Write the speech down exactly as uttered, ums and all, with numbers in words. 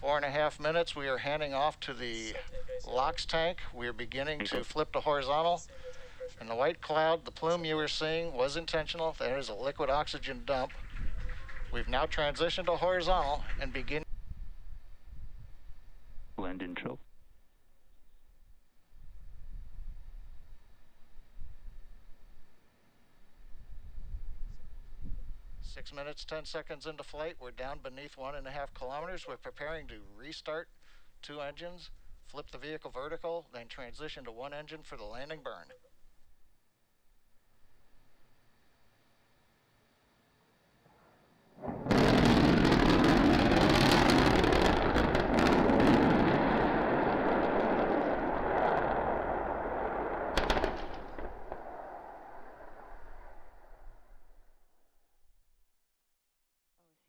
Four and a half minutes, we are handing off to the LOX tank. We are beginning to flip to horizontal. And the white cloud, the plume you were seeing was intentional. There is a liquid oxygen dump. We've now transitioned to horizontal and begin. Land intro. Six minutes, ten seconds into flight. We're down beneath one and a half kilometers. We're preparing to restart two engines, flip the vehicle vertical, then transition to one engine for the landing burn.